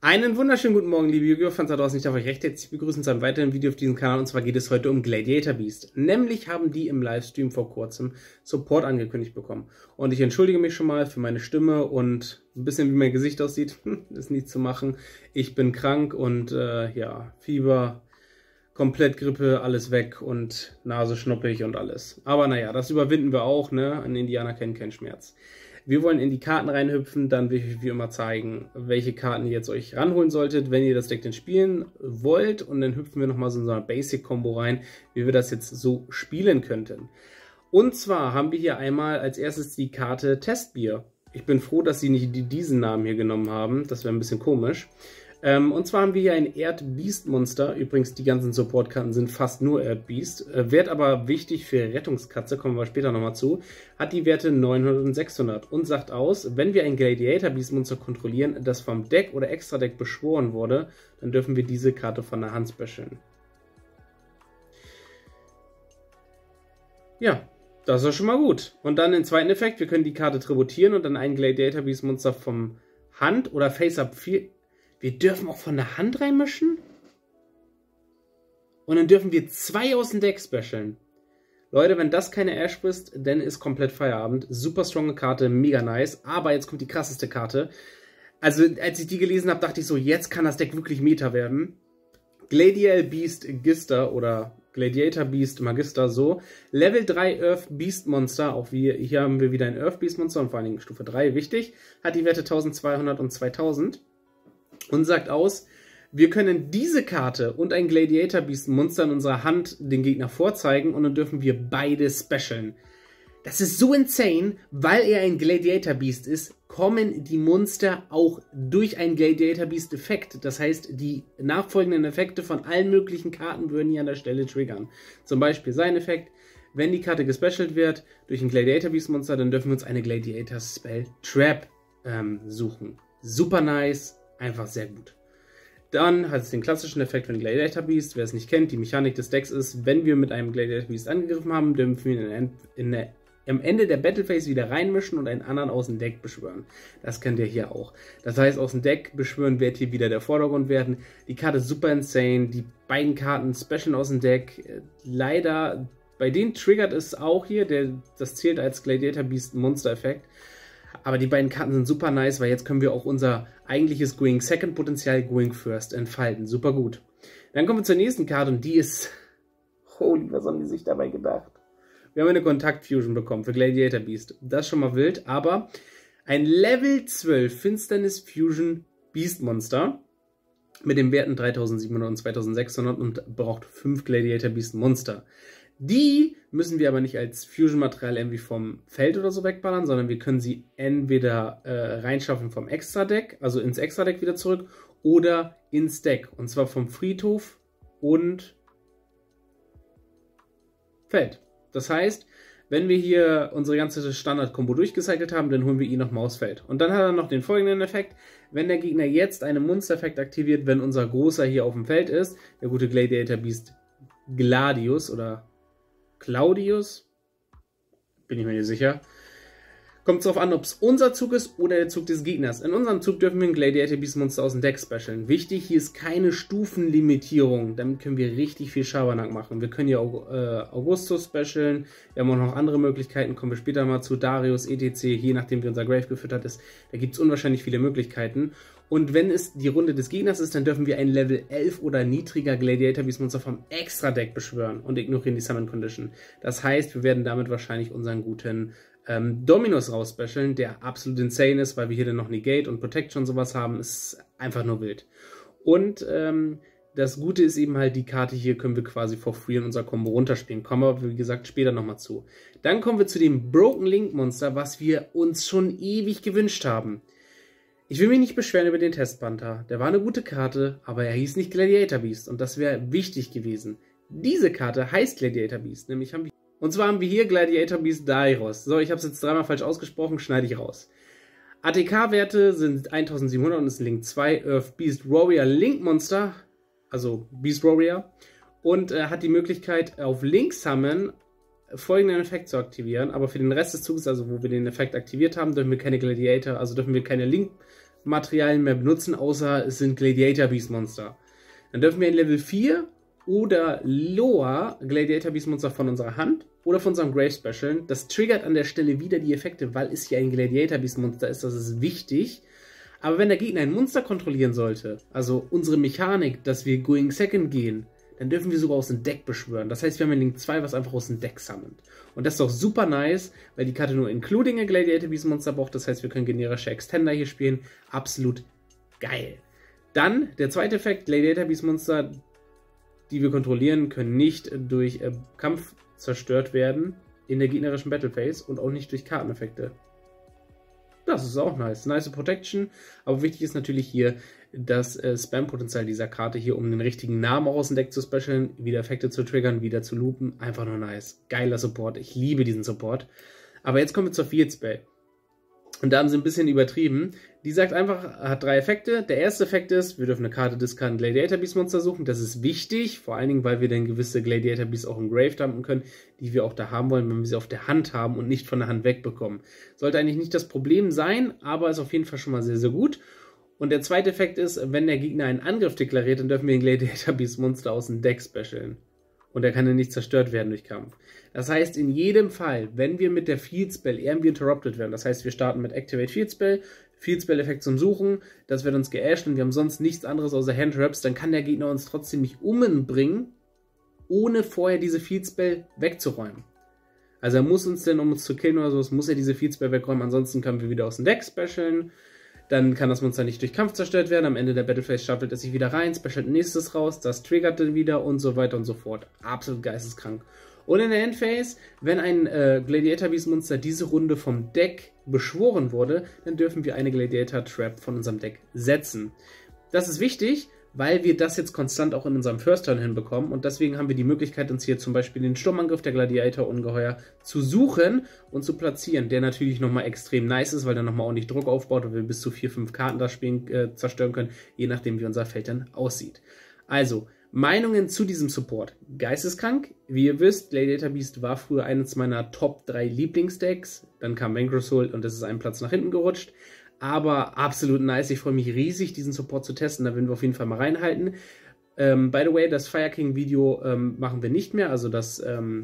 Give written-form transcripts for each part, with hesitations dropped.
Einen wunderschönen guten Morgen, liebe Yu-Gi-Oh! Fans da draußen. Ich darf euch recht herzlich begrüßen zu einem weiteren Video auf diesem Kanal. Und zwar geht es heute um Gladiator Beast. Nämlich haben die im Livestream vor kurzem Support angekündigt bekommen. Und ich entschuldige mich schon mal für meine Stimme und ein bisschen wie mein Gesicht aussieht. Ist nichts zu machen. Ich bin krank und ja, Fieber, komplett Grippe, alles weg und Nase schnuppig und alles. Aber naja, das überwinden wir auch, ne? Ein Indianer kennt keinen Schmerz. Wir wollen in die Karten reinhüpfen, dann will ich wie immer zeigen, welche Karten ihr jetzt euch ranholen solltet, wenn ihr das Deck denn spielen wollt. Und dann hüpfen wir nochmal so in so eine Basic-Combo rein, wie wir das jetzt so spielen könnten. Und zwar haben wir hier einmal als erstes die Karte Testbier. Ich bin froh, dass sie nicht diesen Namen hier genommen haben, das wäre ein bisschen komisch. Und zwar haben wir hier ein Erdbeast-Monster. Übrigens, die ganzen Support-Karten sind fast nur Erdbeast. Wird aber wichtig für Rettungskatze, kommen wir später nochmal zu. Hat die Werte 900 und 600 und sagt aus, wenn wir ein Gladiator-Beast-Monster kontrollieren, das vom Deck oder Extra-Deck beschworen wurde, dann dürfen wir diese Karte von der Hand specialen. Ja, das ist schon mal gut. Und dann den zweiten Effekt, wir können die Karte tributieren und dann ein Gladiator-Beast-Monster vom Hand- oder Face-Up 4... Wir dürfen auch von der Hand reinmischen. Und dann dürfen wir 2 aus dem Deck specialen. Leute, wenn das keine Ash ist, dann ist komplett Feierabend. Super stronge Karte, mega nice. Aber jetzt kommt die krasseste Karte. Also, als ich die gelesen habe, dachte ich so, jetzt kann das Deck wirklich Meta werden. Gladiator Beast Gister oder Gladiator Beast Magister, so. Level 3 Earth Beast Monster, auch wie, hier haben wir wieder ein Earth Beast Monster und vor allen Dingen Stufe 3, wichtig. Hat die Werte 1200 und 2000. Und sagt aus, wir können diese Karte und ein Gladiator Beast Monster in unserer Hand den Gegner vorzeigen und dann dürfen wir beide specialen. Das ist so insane, weil er ein Gladiator Beast ist, kommen die Monster auch durch einen Gladiator Beast Effekt. Das heißt, die nachfolgenden Effekte von allen möglichen Karten würden hier an der Stelle triggern. Zum Beispiel sein Effekt, wenn die Karte gespecialt wird durch ein Gladiator Beast Monster, dann dürfen wir uns eine Gladiator Spell Trap suchen. Super nice. Einfach sehr gut. Dann hat es den klassischen Effekt von Gladiator Beast. Wer es nicht kennt, die Mechanik des Decks ist, wenn wir mit einem Gladiator Beast angegriffen haben, dürfen wir ihn am Ende der Battle Phase wieder reinmischen und einen anderen aus dem Deck beschwören. Das könnt ihr hier auch. Das heißt, aus dem Deck beschwören wird hier wieder der Vordergrund werden. Die Karte ist super insane. Die beiden Karten specialen aus dem Deck. Leider, bei denen triggert es auch hier. Das zählt als Gladiator Beast Monster Effekt. Aber die beiden Karten sind super nice, weil jetzt können wir auch unser eigentliches Going Second Potenzial Going First entfalten. Super gut. Dann kommen wir zur nächsten Karte und die ist... Holy, was haben die sich dabei gedacht? Wir haben eine Kontakt-Fusion bekommen für Gladiator Beast. Das ist schon mal wild, aber ein Level 12 Finsternis Fusion Beast Monster mit den Werten 3700 und 2600 und braucht 5 Gladiator Beast Monster. Die müssen wir aber nicht als Fusion-Material irgendwie vom Feld oder so wegballern, sondern wir können sie entweder reinschaffen vom Extra-Deck, also ins Extra-Deck wieder zurück, oder ins Deck. Und zwar vom Friedhof und Feld. Das heißt, wenn wir hier unsere ganze Standard-Kombo durchgecycelt haben, dann holen wir ihn nochmal aus Feld. Und dann hat er noch den folgenden Effekt. Wenn der Gegner jetzt einen Monster-Effekt aktiviert, wenn unser Großer hier auf dem Feld ist, der gute Gladiator Beast Gladius oder Claudius, bin ich mir nicht sicher. Kommt es darauf an, ob es unser Zug ist oder der Zug des Gegners. In unserem Zug dürfen wir ein Gladiator Beast Monster aus dem Deck specialen. Wichtig, hier ist keine Stufenlimitierung. Damit können wir richtig viel Schabernack machen. Wir können hier auch Augustus specialen. Wir haben auch noch andere Möglichkeiten. Kommen wir später mal zu Darius, etc. Je nachdem, wie unser Grave gefüttert ist. Da gibt es unwahrscheinlich viele Möglichkeiten. Und wenn es die Runde des Gegners ist, dann dürfen wir ein Level 11 oder niedriger Gladiator Beast Monster vom Extra-Deck beschwören und ignorieren die Summon Condition. Das heißt, wir werden damit wahrscheinlich unseren guten Dominus rausspecialen, der absolut insane ist, weil wir hier dann noch Negate und Protection und sowas haben. Ist einfach nur wild. Und das Gute ist eben halt, die Karte hier können wir quasi for free in unser Combo runterspielen. Kommen wir, wie gesagt, später nochmal zu. Dann kommen wir zu dem Broken Link Monster, was wir uns schon ewig gewünscht haben. Ich will mich nicht beschweren über den Testpanther. Der war eine gute Karte, aber er hieß nicht Gladiator Beast und das wäre wichtig gewesen. Diese Karte heißt Gladiator Beast, nämlich haben wir hier Gladiator Beast Dairos. So, ich habe es jetzt dreimal falsch ausgesprochen, schneide ich raus. ATK-Werte sind 1700 und ist Link 2 Earth Beast Warrior Link Monster, also Beast Warrior, und hat die Möglichkeit auf Link Summon folgenden Effekt zu aktivieren, aber für den Rest des Zuges, also wo wir den Effekt aktiviert haben, dürfen wir keine Gladiator, also dürfen wir keine Link Materialien mehr benutzen, außer es sind Gladiator Beast Monster. Dann dürfen wir in Level 4 oder lower Gladiator Beast Monster von unserer Hand oder von unserem Grave specialen. Das triggert an der Stelle wieder die Effekte, weil es hier ein Gladiator Beast Monster ist, das ist wichtig. Aber wenn der Gegner ein Monster kontrollieren sollte, also unsere Mechanik, dass wir Going Second gehen, dann dürfen wir sogar aus dem Deck beschwören. Das heißt, wir haben ein Link 2, was einfach aus dem Deck summont. Und das ist doch super nice, weil die Karte nur Including a Gladiator Beast Monster braucht. Das heißt, wir können generische Extender hier spielen. Absolut geil. Dann der zweite Effekt, Gladiator Beast Monster, die wir kontrollieren, können nicht durch Kampf zerstört werden in der gegnerischen Battle Phase und auch nicht durch Karteneffekte. Das ist auch nice. Nice Protection. Aber wichtig ist natürlich hier das Spam-Potenzial dieser Karte hier, um den richtigen Namen auch aus dem Deck zu specialen, wieder Effekte zu triggern, wieder zu loopen. Einfach nur nice. Geiler Support. Ich liebe diesen Support. Aber jetzt kommen wir zur Field Spell. Und da haben sie ein bisschen übertrieben. Die sagt einfach, hat 3 Effekte. Der erste Effekt ist, wir dürfen eine Karte discarden Gladiator Beast Monster suchen. Das ist wichtig, vor allen Dingen, weil wir dann gewisse Gladiator Beasts auch im Grave dumpen können, die wir auch da haben wollen, wenn wir sie auf der Hand haben und nicht von der Hand wegbekommen. Sollte eigentlich nicht das Problem sein, aber ist auf jeden Fall schon mal sehr, sehr gut. Und der zweite Effekt ist, wenn der Gegner einen Angriff deklariert, dann dürfen wir ein Gladiator Beast Monster aus dem Deck specialen. Und er kann dann nicht zerstört werden durch Kampf. Das heißt, in jedem Fall, wenn wir mit der Field Spell irgendwie interrupted werden, das heißt, wir starten mit Activate Field Spell Effekt zum Suchen, das wird uns geasht und wir haben sonst nichts anderes außer Hand Traps, dann kann der Gegner uns trotzdem nicht umbringen, ohne vorher diese Field Spell wegzuräumen. Also er muss uns denn, um uns zu killen oder sowas, muss er diese Field Spell wegräumen, ansonsten können wir wieder aus dem Deck specialen. Dann kann das Monster nicht durch Kampf zerstört werden. Am Ende der Battle Phase schaffelt es sich wieder rein, specialt nächstes raus, das triggert dann wieder und so weiter und so fort. Absolut geisteskrank. Und in der Endphase, wenn ein Gladiator Beast Monster diese Runde vom Deck beschworen wurde, dann dürfen wir eine Gladiator Trap von unserem Deck setzen. Das ist wichtig, weil wir das jetzt konstant auch in unserem First Turn hinbekommen und deswegen haben wir die Möglichkeit, uns hier zum Beispiel den Sturmangriff der Gladiator-Ungeheuer zu suchen und zu platzieren, der natürlich nochmal extrem nice ist, weil der nochmal ordentlich Druck aufbaut und wir bis zu 4-5 Karten da spielen, zerstören können, je nachdem wie unser Feld dann aussieht. Also, Meinungen zu diesem Support. Geisteskrank. Wie ihr wisst, Gladiator Beast war früher eines meiner Top 3 Lieblingsdecks, dann kam Vanquish Soul und das ist einen Platz nach hinten gerutscht. Aber absolut nice. Ich freue mich riesig, diesen Support zu testen. Da werden wir auf jeden Fall mal reinhalten. By the way, das Fire King Video machen wir nicht mehr. Also das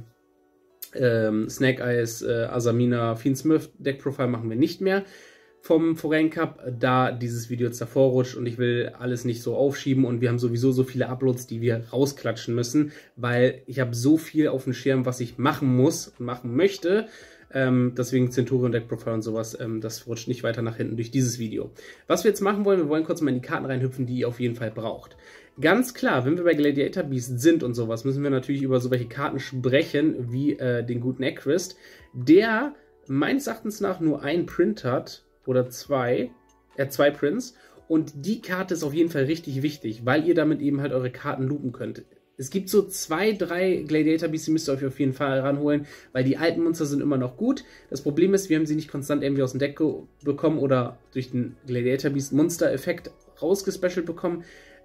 Snake Eyes, Asamina, Fiend Smith Deck Profile machen wir nicht mehr vom Foreign Cup, da dieses Video jetzt davor rutscht und ich will alles nicht so aufschieben und wir haben sowieso so viele Uploads, die wir rausklatschen müssen, weil ich habe so viel auf dem Schirm, was ich machen muss und machen möchte. Deswegen Centurion Deck Profile und sowas, das rutscht nicht weiter nach hinten durch dieses Video. Was wir jetzt machen wollen, wir wollen kurz mal in die Karten reinhüpfen, die ihr auf jeden Fall braucht. Ganz klar, wenn wir bei Gladiator Beast sind und sowas, müssen wir natürlich über so welche Karten sprechen, wie den guten Equist, der meines Erachtens nach nur einen Print hat, oder zwei Prints, und die Karte ist auf jeden Fall richtig wichtig, weil ihr damit eben halt eure Karten loopen könnt. Es gibt so 2, 3 Gladiator Beasts, die müsst ihr euch auf jeden Fall ranholen, weil die alten Monster sind immer noch gut. Das Problem ist, wir haben sie nicht konstant irgendwie aus dem Deck bekommen oder durch den Gladiator Beast Monster Effekt rausgespecialt bekommen,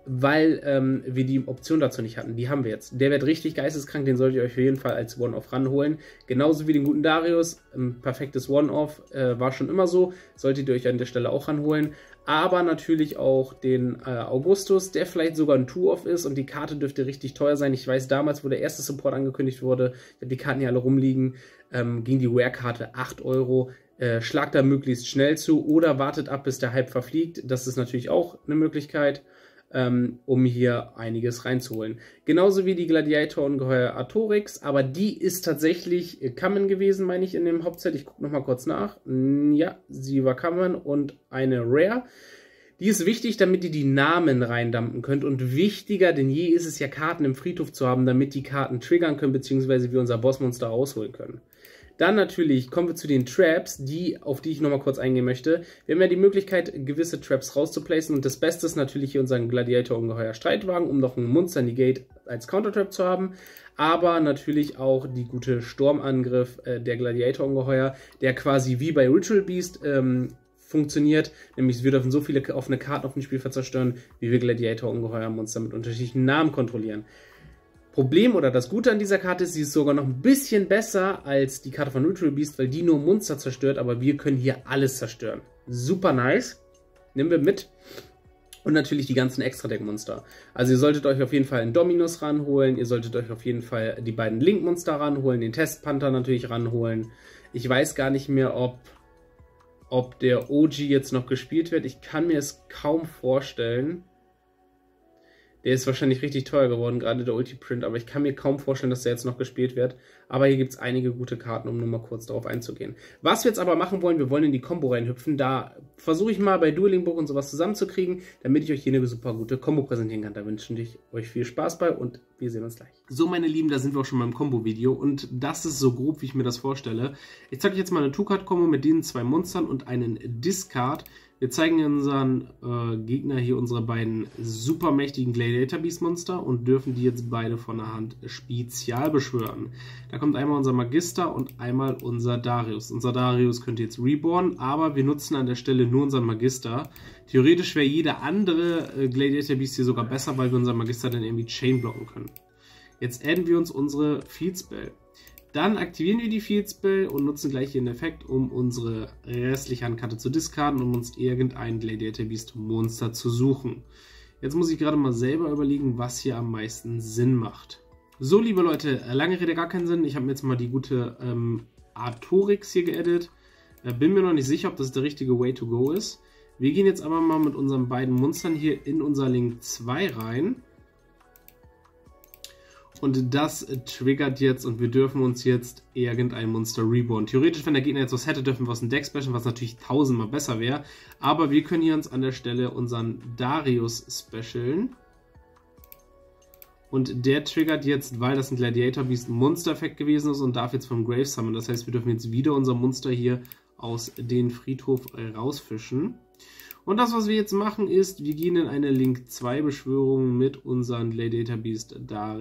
weil wir die Option dazu nicht hatten. Die haben wir jetzt. Der wird richtig geisteskrank, den solltet ihr euch auf jeden Fall als One-Off ranholen. Genauso wie den guten Darius, ein perfektes One-Off, war schon immer so, solltet ihr euch an der Stelle auch ranholen. Aber natürlich auch den Augustus, der vielleicht sogar ein Two-Off ist und die Karte dürfte richtig teuer sein. Ich weiß, damals, wo der erste Support angekündigt wurde, ich habe die Karten hier alle rumliegen, ging die Rare-Karte 8 €. Schlagt da möglichst schnell zu oder wartet ab, bis der Hype verfliegt. Das ist natürlich auch eine Möglichkeit, um hier einiges reinzuholen. Genauso wie die Gladiator-Ungeheuer Artorix, aber die ist tatsächlich Common gewesen, meine ich, in dem Hauptset. Ich gucke nochmal kurz nach. Ja, sie war Common und eine Rare. Die ist wichtig, damit ihr die Namen reindumpen könnt und wichtiger denn je ist es ja, Karten im Friedhof zu haben, damit die Karten triggern können, beziehungsweise wir unser Bossmonster rausholen können. Dann natürlich kommen wir zu den Traps, auf die ich nochmal kurz eingehen möchte. Wir haben ja die Möglichkeit, gewisse Traps rauszuplacen und das Beste ist natürlich hier unseren Gladiator-Ungeheuer Streitwagen, um noch einen Monster Negate als Countertrap zu haben. Aber natürlich auch die gute Sturmangriff der Gladiator-Ungeheuer, der quasi wie bei Ritual Beast funktioniert. Nämlich wir dürfen so viele offene Karten auf dem Spielfeld zerstören, wie wir Gladiator-Ungeheuer-Monster mit unterschiedlichen Namen kontrollieren. Problem oder das Gute an dieser Karte ist, sie ist sogar noch ein bisschen besser als die Karte von Ritual Beast, weil die nur Monster zerstört, aber wir können hier alles zerstören. Super nice. nehmen wir mit. Und natürlich die ganzen Extra-Deck-Monster. Also ihr solltet euch auf jeden Fall einen Dominus ranholen, ihr solltet euch auf jeden Fall die beiden Link-Monster ranholen, den Testpanther natürlich ranholen. Ich weiß gar nicht mehr, ob der OG jetzt noch gespielt wird. Ich kann mir es kaum vorstellen. Der ist wahrscheinlich richtig teuer geworden, gerade der Ulti-Print, aber ich kann mir kaum vorstellen, dass der jetzt noch gespielt wird. Aber hier gibt es einige gute Karten, um nur mal kurz darauf einzugehen. Was wir jetzt aber machen wollen, wir wollen in die Combo reinhüpfen. Da versuche ich mal bei Dueling Book und sowas zusammenzukriegen, damit ich euch hier eine super gute Combo präsentieren kann. Da wünsche ich euch viel Spaß bei und wir sehen uns gleich. So, meine Lieben, da sind wir auch schon beim Combo-Video und das ist so grob, wie ich mir das vorstelle. Ich zeige euch jetzt mal eine Two-Card-Combo mit diesen zwei Monstern und einen Discard. Wir zeigen unseren Gegner hier unsere beiden super mächtigen Gladiator Beast Monster und dürfen die jetzt beide von der Hand spezial beschwören. Da kommt einmal unser Magister und einmal unser Darius. Unser Darius könnte jetzt reborn, aber wir nutzen an der Stelle nur unseren Magister. Theoretisch wäre jeder andere Gladiator Beast hier sogar besser, weil wir unseren Magister dann irgendwie Chain blocken können. Jetzt adden wir uns unsere Field Spell. Dann aktivieren wir die Field Spell und nutzen gleich hier den Effekt, um unsere restliche Handkarte zu discarden und uns irgendein Gladiator Beast Monster zu suchen. Jetzt muss ich gerade mal selber überlegen, was hier am meisten Sinn macht. So, liebe Leute, lange Rede gar keinen Sinn. Ich habe mir jetzt mal die gute Artorix hier geaddet. Bin mir noch nicht sicher, ob das der richtige Way to go ist. Wir gehen jetzt aber mal mit unseren beiden Monstern hier in unser Link 2 rein. Und das triggert jetzt und wir dürfen uns jetzt irgendein Monster reborn. Theoretisch, wenn der Gegner jetzt was hätte, dürfen wir aus dem Deck specialen, was natürlich tausendmal besser wäre. Aber wir können hier uns an der Stelle unseren Darius specialen. Und der triggert jetzt, weil das ein Gladiator Beast Monster-Effekt gewesen ist und darf jetzt vom Grave Summon. Das heißt, wir dürfen jetzt wieder unser Monster hier aus dem Friedhof rausfischen. Und das, was wir jetzt machen, ist, wir gehen in eine Link 2 Beschwörung mit unserem Gladiator Beast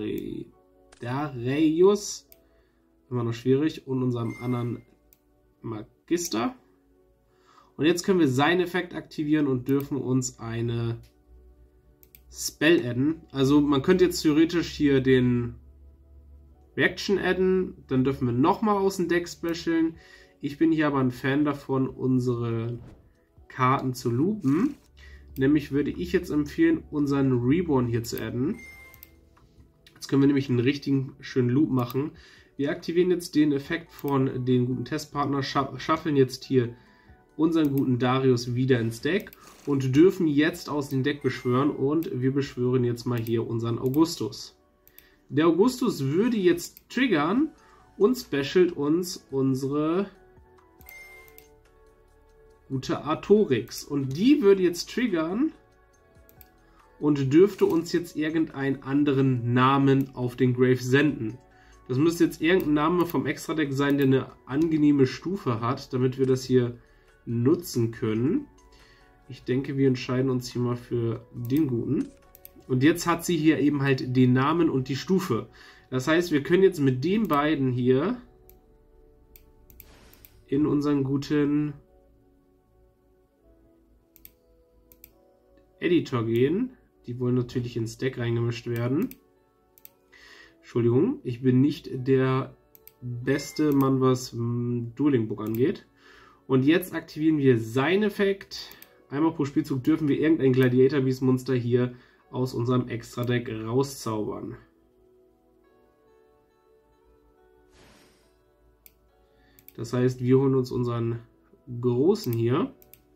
Darius. Immer noch schwierig. Und unserem anderen Magister. Und jetzt können wir seinen Effekt aktivieren und dürfen uns eine Spell adden. Also man könnte jetzt theoretisch hier den Reaction adden. Dann dürfen wir nochmal aus dem Deck specialen. Ich bin hier aber ein Fan davon, unsere Karten zu loopen. Nämlich würde ich jetzt empfehlen, unseren Reborn hier zu adden. Jetzt können wir nämlich einen richtigen schönen Loop machen. Wir aktivieren jetzt den Effekt von den guten Testpartner, schaffeln jetzt hier unseren guten Darius wieder ins Deck und dürfen jetzt aus dem Deck beschwören und wir beschwören jetzt mal hier unseren Augustus. Der Augustus würde jetzt triggern und specialt uns unsere gute Artorix. Und die würde jetzt triggern und dürfte uns jetzt irgendeinen anderen Namen auf den Grave senden. Das müsste jetzt irgendein Name vom Extra-Deck sein, der eine angenehme Stufe hat, damit wir das hier nutzen können. Ich denke, wir entscheiden uns hier mal für den guten. Und jetzt hat sie hier eben halt den Namen und die Stufe. Das heißt, wir können jetzt mit den beiden hier in unseren guten Editor gehen. Die wollen natürlich ins Deck reingemischt werden. Entschuldigung, ich bin nicht der beste Mann, was Dueling Book angeht. Und jetzt aktivieren wir seinen Effekt. Einmal pro Spielzug dürfen wir irgendein Gladiator Beast Monster hier aus unserem Extra-Deck rauszaubern. Das heißt, wir holen uns unseren großen hier.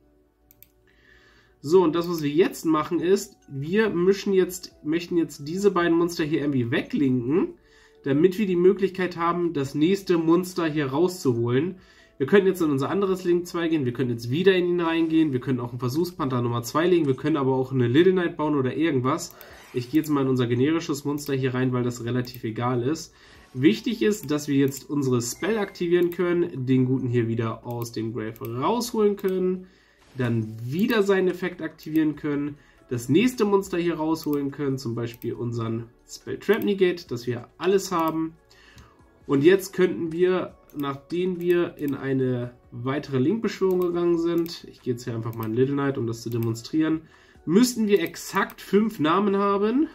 So, und das, was wir jetzt machen, ist, wir möchten jetzt diese beiden Monster hier irgendwie weglinken, damit wir die Möglichkeit haben, das nächste Monster hier rauszuholen. Wir können jetzt in unser anderes Link 2 gehen, wir können jetzt wieder in ihn reingehen, wir können auch einen Versuchspanther Nummer 2 legen, wir können aber auch eine Little Knight bauen oder irgendwas. Ich gehe jetzt mal in unser generisches Monster hier rein, weil das relativ egal ist. Wichtig ist, dass wir jetzt unsere Spell aktivieren können, den guten hier wieder aus dem Grave rausholen können, dann wieder seinen Effekt aktivieren können, das nächste Monster hier rausholen können, zum Beispiel unseren Spell Trap Negate, dass wir alles haben. Und jetzt könnten wir, nachdem wir in eine weitere Link-Beschwörung gegangen sind, ich gehe jetzt hier einfach mal in Little Knight, um das zu demonstrieren, müssten wir exakt 5 Namen haben.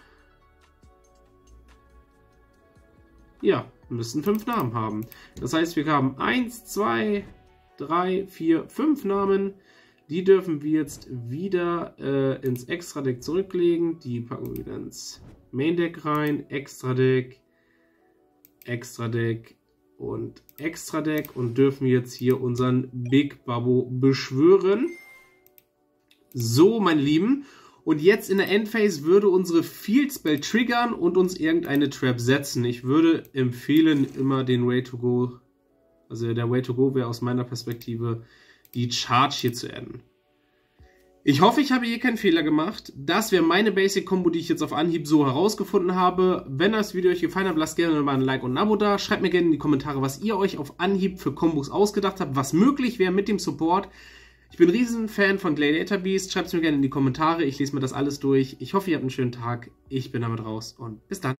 Ja, müssten 5 Namen haben. Das heißt, wir haben 1, 2, 3, 4, 5 Namen. Die dürfen wir jetzt wieder ins Extra-Deck zurücklegen. Die packen wir wieder ins Main-Deck rein. Extra-Deck, Extra-Deck und Extra-Deck. Und dürfen jetzt hier unseren Big Babbo beschwören. So, meine Lieben. Und jetzt in der Endphase würde unsere Field Spell triggern und uns irgendeine Trap setzen. Ich würde empfehlen, immer den Way to Go, also der Way to Go wäre aus meiner Perspektive, die Charge hier zu adden. Ich hoffe, ich habe hier keinen Fehler gemacht. Das wäre meine Basic-Kombo, die ich jetzt auf Anhieb so herausgefunden habe. Wenn das Video euch gefallen hat, lasst gerne mal ein Like und ein Abo da. Schreibt mir gerne in die Kommentare, was ihr euch auf Anhieb für Kombos ausgedacht habt, was möglich wäre mit dem Support. Ich bin ein Riesenfan von Gladiator Beast. Schreibt es mir gerne in die Kommentare. Ich lese mir das alles durch. Ich hoffe, ihr habt einen schönen Tag. Ich bin damit raus und bis dann.